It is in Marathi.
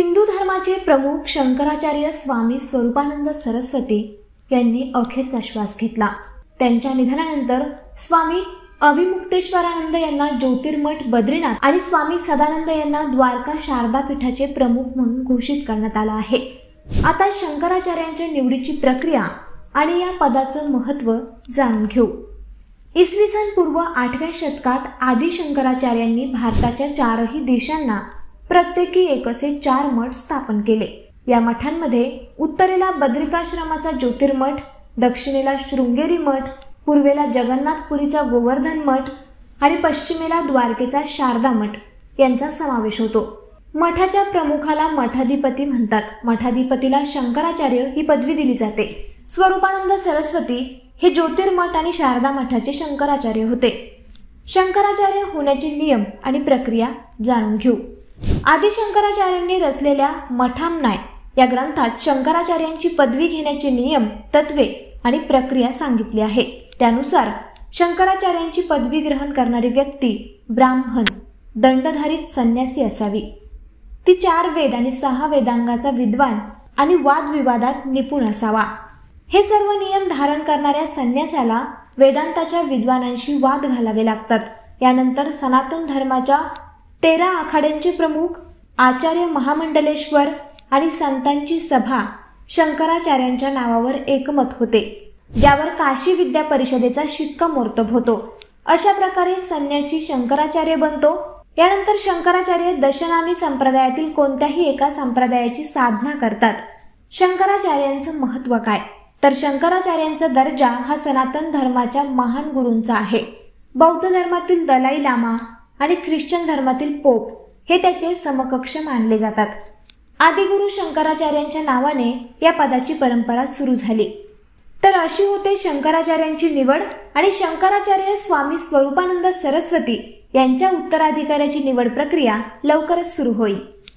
हिंदू धर्माचे प्रमुख शंकराचार्य स्वामी स्वरूपानंद सरस्वती यांनी अखेरचा श्वास घेतला। त्यांच्या निधनानंतर स्वामी अविमुक्तेश्वरानंद यांना ज्योतिर्मठ बद्रीनाथ आणि स्वामी सदानंद यांना द्वारका शारदा पीठाचे प्रमुख म्हणून घोषित करण्यात आला आहे। आता शंकराचार्यांच्या निवडीची प्रक्रिया आणि या पदाचं महत्त्व जाणून घेऊ। इसवी सन पूर्व 8व्या शतकात आदि शंकराचार्यांनी भारताच्या 4ही देशांना प्रत्येकी एक असे 4 मठ स्थापन केले। या मठांमध्ये उत्तरेला बद्रिकाश्रमाचा ज्योतिर्मठ, दक्षिणेला शृंगेरी मठ, पूर्वेला जगन्नाथपुरीचा गोवर्धन मठ आणि पश्चिमेला द्वारकेचा शारदा मठ यांचा समावेश होतो। मठाच्या प्रमुखाला मठाधिपती म्हणतात। मठाधिपतीला शंकराचार्य ही पदवी दिली जाते। स्वरूपानंद सरस्वती हे ज्योतिर्मठ आणि शारदा मठाचे शंकराचार्य होते। शंकराचार्य होण्याचे नियम आणि प्रक्रिया जाणून घेऊ। आदि शंकराचार्यांनी रचलेल्या मठामनाय या ग्रंथात शंकराचार्यांची पदवी घेण्याचे नियम, तत्वे आणि प्रक्रिया सांगितली आहे। त्यानुसार शंकराचार्यांची पदवी ग्रहण करणारी व्यक्ती ब्राह्मण, दंडधारित संन्यासी असावी। ती 4 वेद आणि 6 वेदांगाचा विद्वान आणि वादविवादात निपुण असावा। हे सर्व नियम धारण करणाऱ्या संन्यासाला वेदांताच्या विद्वानांशी वाद घालावे लागतात। यानंतर सनातन धर्माच्या 13 आखाड्यांचे प्रमुख, आचार्य महामंडलेश्वर आणि संतांची सभा शंकराचार्यांच्या नावावर एकमत होते, ज्यावर काशी विद्या परिषदेचा शिक्कामोर्तब होतो। अशा प्रकारे संन्यासी शंकराचार्य बनतो। यानंतर शंकराचार्य दशनामी संप्रदायातील कोणत्याही एका संप्रदायाची साधना करतात। शंकराचार्यांचं महत्त्व काय? तर शंकराचार्यांचा दर्जा हा सनातन धर्माच्या महान गुरूंचा आहे। बौद्ध धर्मातील दलाई लामा आणि ख्रिश्चन धर्मातील पोप हे त्याचे समकक्ष मानले जातात। आदिगुरु शंकराचार्यांच्या नावाने या पदाची परंपरा सुरू झाली। तर अशी होते शंकराचार्यांची निवड आणि शंकराचार्य स्वामी स्वरूपानंद सरस्वती यांच्या उत्तराधिकाऱ्याची निवड प्रक्रिया लवकरच सुरू होईल।